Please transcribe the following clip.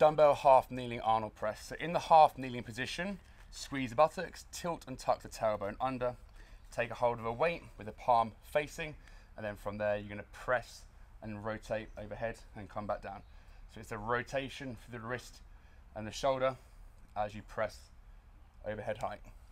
dumbbell half kneeling Arnold press. So in the half kneeling position, squeeze the buttocks, tilt and tuck the tailbone under, take a hold of a weight with the palm facing, and then from there you're going to press and rotate overhead and come back down. So it's a rotation for the wrist and the shoulder as you press overhead height.